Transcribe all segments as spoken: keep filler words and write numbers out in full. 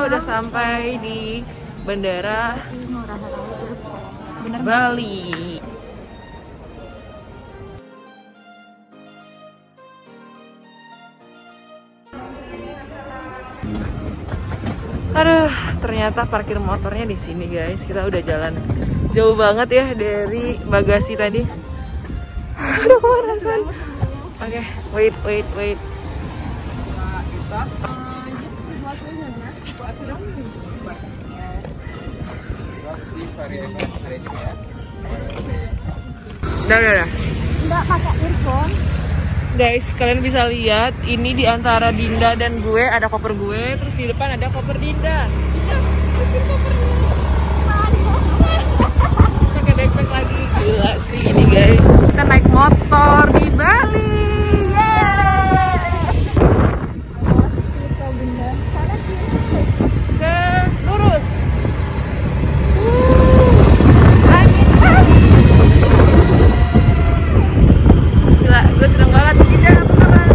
udah sampai di Bandara Bali. Aduh, ternyata parkir motornya di sini, guys. Kita udah jalan jauh banget ya dari bagasi tadi. Aduh, kemana? Oke, wait, wait, wait. Udah, udah, udah. Enggak pakai earphone. Guys, kalian bisa lihat ini di antara Dinda dan gue ada koper gue, terus di depan ada koper Dinda. Dinda, koper kopernya. Pakai backpack lagi. Gila sih ini, guys. Kita naik motor di Bali. Ke lurus. Gila, gue seneng banget. Dinda, apa kabar?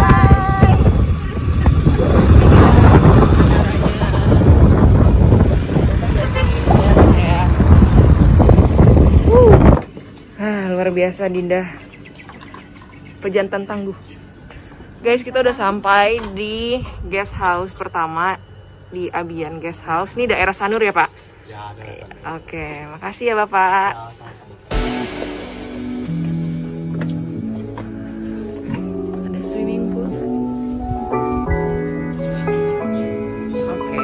Ah, luar biasa Dinda, pejantan tangguh. Guys, kita udah sampai di guest house pertama di Abian Guest House. Ini daerah Sanur ya, Pak? Ya, daerah Sanur. Oke, makasih ya Bapak. Ya, Ada swimming pool. Oke.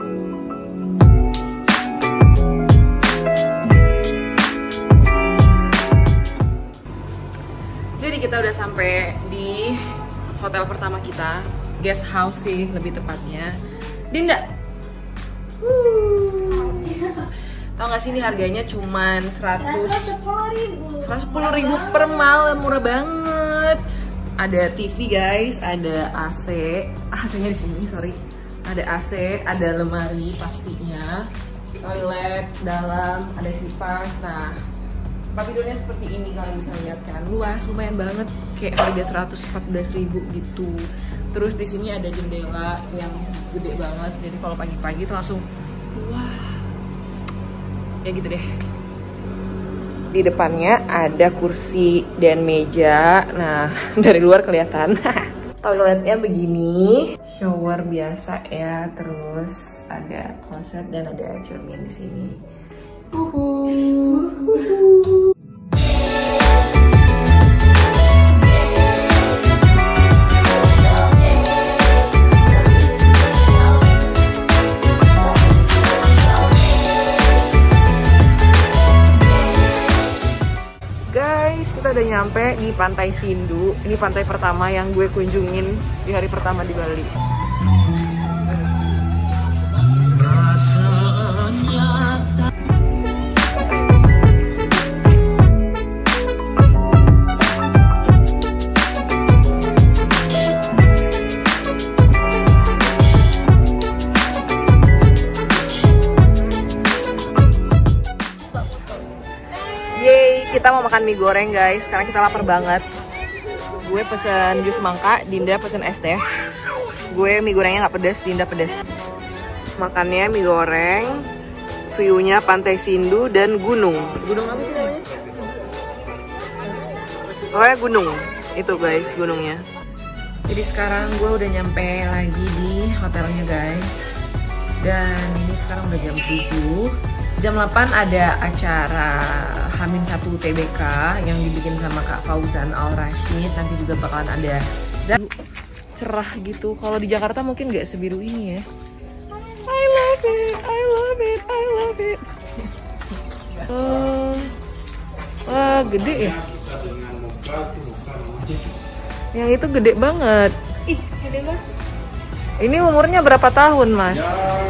Jadi kita udah sampai di hotel pertama kita, guest house sih lebih tepatnya. Dinda, uh, tau gak sih ini harganya cuman seratus sepuluh ribu per malam, murah banget. Ada T V guys, ada A C, A C-nya di sini sorry, ada A C, ada lemari pastinya, toilet dalam, ada kipas. Nah, tempat tidurnya seperti ini, kalian bisa lihat kan, luas, lumayan banget, kayak harga seratus empat belas ribu gitu. Terus di sini ada jendela yang gede banget, jadi kalau pagi-pagi itu langsung wah, ya gitu deh. Di depannya ada kursi dan meja, nah dari luar kelihatan. Toiletnya begini, shower biasa ya, terus ada kloset dan ada cermin di sini. Uhuh. Uhuh. Guys, kita udah nyampe di Pantai Sindu. Ini pantai pertama yang gue kunjungin di hari pertama di Bali. Kita mau makan mie goreng guys, karena kita lapar banget. Gue pesen jus mangga, Dinda pesen es teh. Gue mie gorengnya nggak pedas, Dinda pedas. Makannya mie goreng, view-nya Pantai Sindu dan gunung. Gunung apa sih namanya? Oh ya gunung, itu guys gunungnya. Jadi sekarang gue udah nyampe lagi di hotelnya guys. Dan ini sekarang udah jam tujuh. Jam delapan ada acara Hamin satu T B K yang dibikin sama Kak Fauzan Al Rashid. Nanti juga bakalan ada cerah gitu. Kalau di Jakarta mungkin nggak sebiru ini ya. I love it, I love it, I love it. Uh, wah gede ya. Yang itu gede banget. Ih, gede banget. Ini umurnya berapa tahun, Mas? ya,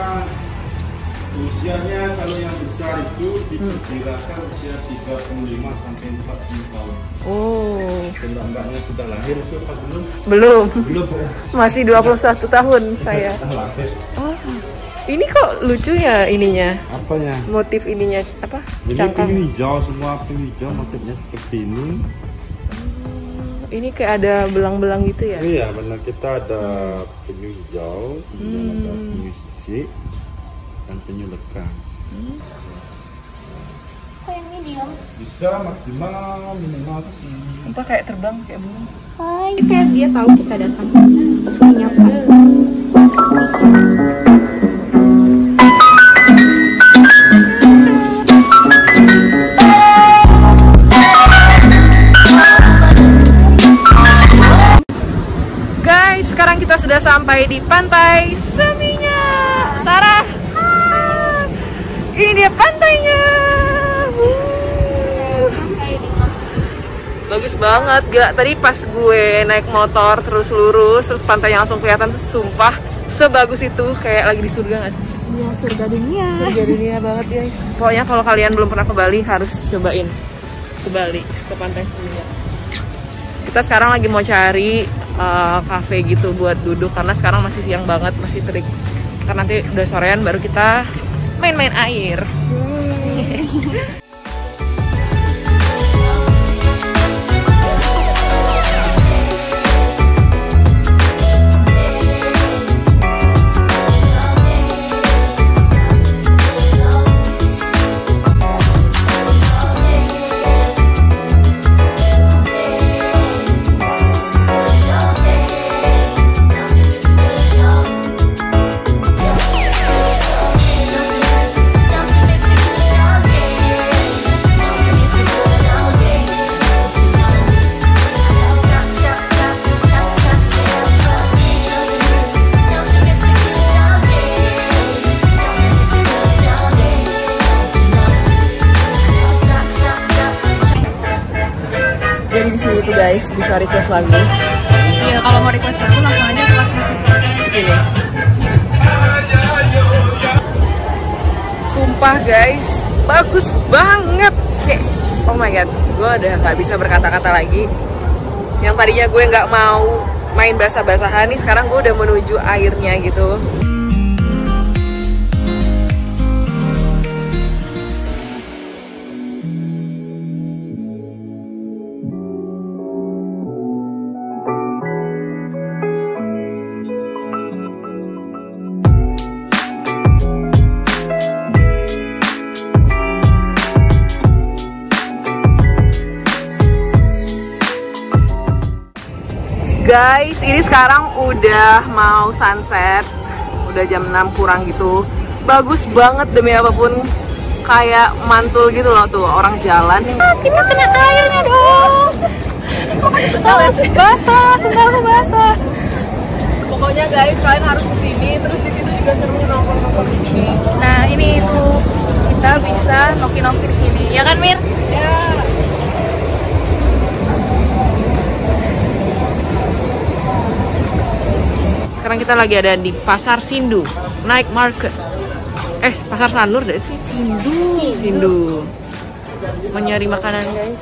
usianya kalau yang besar itu diperkirakan hmm. usia tiga puluh lima sampai empat puluh tahun. Oh. Mbak-mbaknya sudah lahir itu apa belum? Belum. Belum. Masih dua puluh satu tahun saya. Lahir. Oh. Ini kok lucu ya ininya? Apanya? Motif ininya apa? Ini Cangkang. piring hijau, semua piring hijau motifnya seperti ini. ini kayak ada belang-belang gitu ya? Iya, benar, kita ada penyu hijau, kemudian Hmm. ada penyu sisik, dan penyu lekang. Hmm. Kok yang medium? Bisa maksimal minimal. Sumpah kayak terbang kayak burung. Hai, kayak dia tahu kita datang. Langsung nyapa. Guys, sekarang kita sudah sampai di pantai Seminyak. Sarah, ah, ini dia pantainya. Wuh. Bagus banget, gak? Tadi pas gue naik motor terus lurus, terus pantainya langsung kelihatan tuh, sumpah sebagus itu, kayak lagi di surga nggak sih? Iya, surga dunia. Surga dunia banget guys. Pokoknya kalau kalian belum pernah ke Bali harus cobain ke Bali, ke pantai Seminyak. Kita sekarang lagi mau cari uh, cafe gitu buat duduk karena sekarang masih siang banget, masih terik. Karena nanti udah sorean baru kita main-main air. Jadi di sini tuh guys bisa request lagu. Iya, kalau mau request lagu langsung aja ke Di sini. Sumpah guys, bagus banget. Kayak, oh my god, gue udah nggak bisa berkata-kata lagi. Yang tadinya gue nggak mau main basah-basahan nih, sekarang gue udah menuju airnya gitu. Guys, ini sekarang udah mau sunset, udah jam enam kurang gitu. Bagus banget demi apapun, kayak mantul gitu loh tuh orang jalan. Ah, kita kena airnya dong. Oh, basah, sendalku basah. Pokoknya guys, kalian harus kesini. Terus di situ juga seru nongkrong-nongkrong di sini. Nah, ini tuh kita bisa noki-noki di sini. Ya kan, Mir? Ya. Sekarang kita lagi ada di Pasar Sindu, Night Market. Eh, Pasar Sanur deh sih. Sindu. Sindu. Mau nyari makanan guys.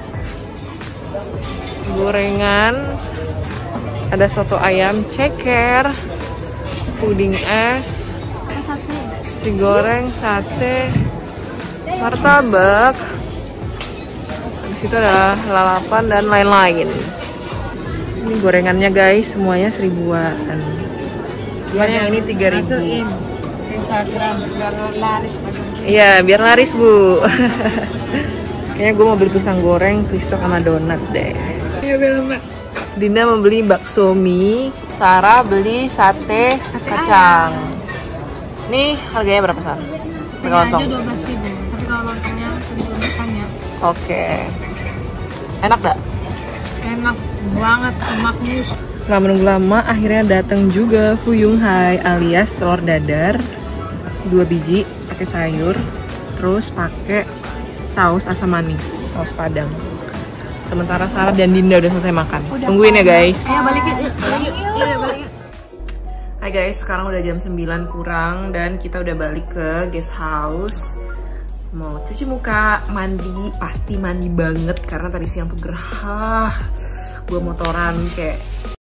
Gorengan. Ada soto ayam, ceker, puding es, Sate. nasi goreng, sate, martabak. Di situ ada lalapan dan lain-lain. Ini gorengannya guys, semuanya seribuan. Cuman yang ini tiga ribu. Instagram biar laris. Iya, biar laris bu. Kayaknya gue mau beli pisang goreng, pisau sama donat deh. Iya mbak. Dinda membeli bakso mie, Sarah beli sate, sate kacang. Ayam. Nih harganya berapa Sarah? Harga lontong dua belas ribu, tapi kalau lontongnya seribu makannya. Oke. Enak gak? Enak banget, maknyus. Setelah menunggu lama, akhirnya datang juga Fuyung Hai alias telur dadar, dua biji, pakai sayur, terus pakai saus asam manis, saus padang. Sementara Sarah dan Dinda udah selesai makan. Udah tungguin ya guys. Ayo balik yuk, balik yuk. Iya, balik yuk. Hai guys, sekarang udah jam sembilan kurang dan kita udah balik ke guest house. Mau cuci muka, mandi, pasti mandi banget karena tadi siang tuh gerah. Gue motoran kayak